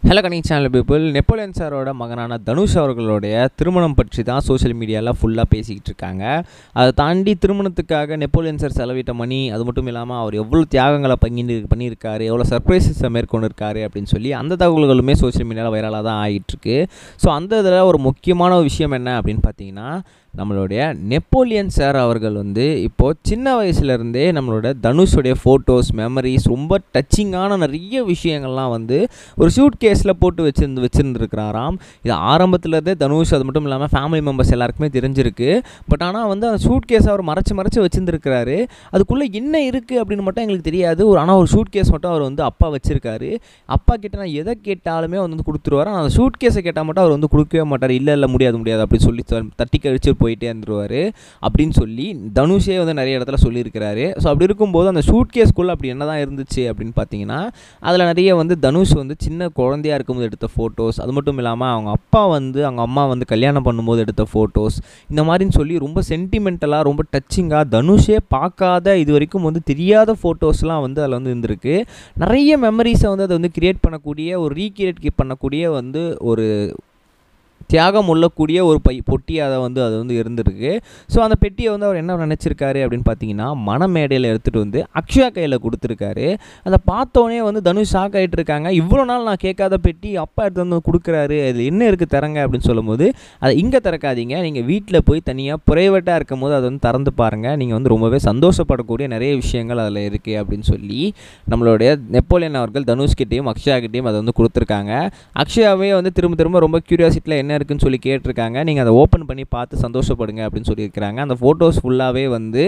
Hello கனி channel people. Napoleon சாரோட மகனான தனுஷ் அவர்களுடைய திருமணம் பற்றி தான் சோஷியல் மீடியாவில் ஃபுல்லாக பேசிக்கிட்டு இருக்காங்க. அதை தாண்டி திருமணத்துக்காக நெப்போலியன் சார் செலவிட்ட மணி, அது மட்டும் இல்லாமல் அவர் எவ்வளோ தியாகங்களை பண்ணியிருக்காரு, எவ்வளோ சர்ப்ரைசஸை மேற்கொண்டிருக்காரு அப்படின்னு சொல்லி அந்த தகவல்களுமே சோஷியல் மீடியாவில் வைரலாக தான் ஆகிட்டுருக்கு. ஸோ அந்த இதில் ஒரு முக்கியமான விஷயம் என்ன அப்படின்னு பார்த்தீங்கன்னா, நம்மளுடைய நெப்போலியன் சார் அவர்கள் இப்போது சின்ன வயசுலேருந்தே நம்மளோட தனுஷுடைய ஃபோட்டோஸ், மெமரிஸ், ரொம்ப டச்சிங்கான நிறைய விஷயங்கள்லாம் ஒரு ஷூட் கேஸில் போட்டு வச்சுருந்துருக்கிறாராம். இது ஆரம்பத்துலேருந்தே தனுஷ், அது மட்டும் இல்லாமல் ஃபேமிலி மெம்பர்ஸ் எல்லாருக்குமே தெரிஞ்சிருக்கு. பட் ஆனால் அந்த ஷூட் கேஸை அவர் மறைச்சு வச்சுருந்துருக்கிறாரு. அதுக்குள்ளே என்ன இருக்குது அப்படின்னு மட்டும் எங்களுக்கு தெரியாது. ஆனால் ஒரு ஷூட் கேஸ் மட்டும் அவர் அப்பா வச்சுருக்காரு. அப்பா கிட்ட நான் எதை கேட்டாலுமே கொடுத்துருவார். ஆனால் அந்த ஷூட் கேஸை கேட்டால் மட்டும் அவர் கொடுக்கவே மாட்டார். இல்லை முடியாது அப்படின்னு சொல்லி தட்டி கழிச்சு போயிட்டே இருந்துருவார் அப்படின்னு சொல்லி தனுஷே நிறைய இடத்துல சொல்லியிருக்கிறாரு. ஸோ அப்படி இருக்கும்போது அந்த ஷூட் கேஸ்க்குள்ளே அப்படி என்ன தான் இருந்துச்சு அப்படின்னு பார்த்தீங்கன்னா, அதில் நிறைய தனுஷ் சின்ன குழந்தையாக இருக்கும்போது எடுத்த ஃபோட்டோஸ், அது மட்டும் இல்லாமல் அவங்க அப்பா அவங்க அம்மா கல்யாணம் பண்ணும்போது எடுத்த ஃபோட்டோஸ், இந்த மாதிரின்னு சொல்லி ரொம்ப சென்டிமெண்டலாக, ரொம்ப டச்சிங்காக, தனுஷே பார்க்காத, இது வரைக்கும் தெரியாத ஃபோட்டோஸ்லாம் அதில் இருந்திருக்கு. நிறைய மெமரிஸை அதை கிரியேட் பண்ணக்கூடிய, ஒரு ரீக்ரியேட் பண்ணக்கூடிய ஒரு தியாகம் உள்ளக்கூடிய ஒரு பொட்டியாக அது இருந்திருக்கு. ஸோ அந்த பெட்டியை அவர் என்ன நினச்சிருக்காரு அப்படின்னு பார்த்தீங்கன்னா, மணமேடையில் எடுத்துகிட்டு அக்ஷயா கையில் கொடுத்துருக்காரு. அதை பார்த்தோன்னே தனுஷ் ஷாக் ஆகிட்டு இருக்காங்க. இவ்வளோ நாள் நான் கேட்காத பெட்டி அப்பா எடுத்து கொடுக்குறாரு, அதில் என்ன இருக்குது தரங்க அப்படின்னு சொல்லும்போது, அதை இங்கே திறக்காதீங்க, நீங்கள் வீட்டில் போய் தனியாக ப்ரைவேட்டாக இருக்கும் போது அதை திறந்து பாருங்கள், நீங்கள் ரொம்பவே சந்தோஷப்படக்கூடிய நிறைய விஷயங்கள் அதில் இருக்குது அப்படின்னு சொல்லி நம்மளுடைய நெப்போலியன் அவர்கள் தனுஷ்கிட்டையும் அக்ஷயா கிட்டையும் அதை கொடுத்துருக்காங்க. அக்ஷயாவே திரும்ப ரொம்ப க்யூரியாசிட்டியில் என்ன இருக்குன்னு சொல்லி கேட்டிருக்காங்க. நீங்கள் அதை ஓப்பன் பண்ணி பார்த்து சந்தோஷப்படுங்க அப்படின்னு சொல்லியிருக்கிறாங்க. அந்த ஃபோட்டோஸ் ஃபுல்லாகவே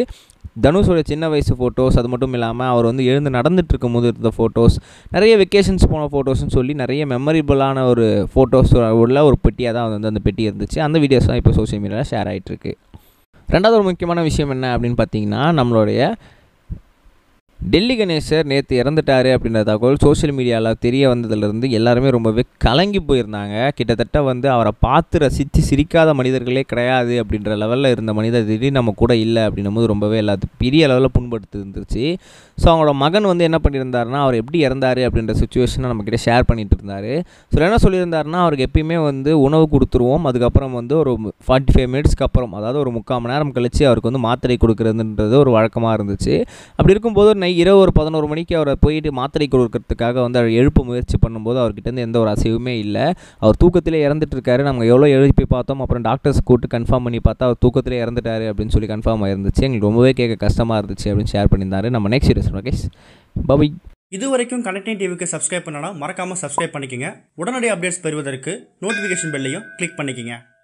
தனுஷோட சின்ன வயசு ஃபோட்டோஸ், அது மட்டும் இல்லாமல் அவர் எழுந்து நடந்துட்டு இருக்கும் போது இருந்த ஃபோட்டோஸ், நிறைய வெக்கேஷன்ஸ் போன ஃபோட்டோஸ்னு சொல்லி நிறைய மெமரிபிளான ஒரு ஃபோட்டோஸ் உள்ள ஒரு பெட்டியாக தான் அந்த பெட்டி இருந்துச்சு. அந்த வீடியோஸ் தான் இப்போ சோஷியல் மீடியாவில் ஷேர் ஆகிட்டுருக்கு. ரெண்டாவது ஒரு முக்கியமான விஷயம் என்ன அப்படின்னு பார்த்தீங்கன்னா, நம்மளுடைய டெல்லி கணேசர் நேற்று இறந்துட்டார் அப்படின்ற தகவல் சோஷியல் மீடியாவில் தெரிய வந்ததுலேருந்து எல்லாருமே ரொம்பவே கலங்கி போயிருந்தாங்க. கிட்டத்தட்ட அவரை பார்த்து ரசித்து சிரிக்காத மனிதர்களே கிடையாது அப்படின்ற லெவலில் இருந்த மனிதர் திடீர்னு நம்ம கூட இல்லை அப்படின்னும் போது ரொம்பவே எல்லாத்துக்கும் பெரிய லெவலில் புண்படுத்து இருந்துச்சு. ஸோ அவங்களோட மகன் என்ன பண்ணியிருந்தாருன்னா, அவர் எப்படி இறந்தார் அப்படின்ற சுச்சுவேஷனை நம்மக்கிட்ட ஷேர் பண்ணிட்டு இருந்தார். ஸோ என்ன சொல்லியிருந்தாருன்னா, அவருக்கு எப்பயுமே உணவு கொடுத்துருவோம், அதுக்கப்புறம் ஒரு 45 மினிட்ஸ்க்கு அப்புறம், அதாவது ஒரு 3/4 மணி நேரம் கழித்து அவருக்கு மாத்திரை கொடுக்குறதுன்றது ஒரு வழக்கமாக இருந்துச்சு. அப்படி இருக்கும்போது இரவு ஒரு 11 மணிக்கு அவரை போயிட்டு மாத்திரை கொடுக்கறதுக்காக அவர் எழுப்ப முயற்சி பண்ணும்போது அவர்கிட்ட எந்த ஒரு அசைவுமே இல்லை. அவர் தூக்கத்திலே இறந்துட்டு இருக்காரு. நம்ம எவ்வளோ எழுப்பி பார்த்தோம், அப்புறம் டாக்டர்ஸ் கூப்பிட்டு கன்ஃபார்ம் பண்ணி பார்த்தா அவர் தூக்கத்திலே இறந்துட்டாரு அப்படின்னு சொல்லி கன்ஃபார்ம் ஆயிருந்துச்சு. எங்களுக்கு ரொம்பவே கேட்க கஷ்டமாக இருந்துச்சு அப்படின்னு ஷேர் பண்ணியிருந்தாரு. நம்ம நெக்ஸ்ட் வீடியோஸ் ஓகே பாய். இது வரைக்கும் கனெக்டிங் டிவிக்கு சப்ஸ்கிரைப் பண்ணனா மறக்காமல் சப்ஸ்கிரைப் பண்ணிக்கங்க. உடனடி அப்டேட்ஸ் பெறுவதற்கு நோட்டிஃபிகேஷன் பெல்லையும் கிளிக் பண்ணிக்கங்க.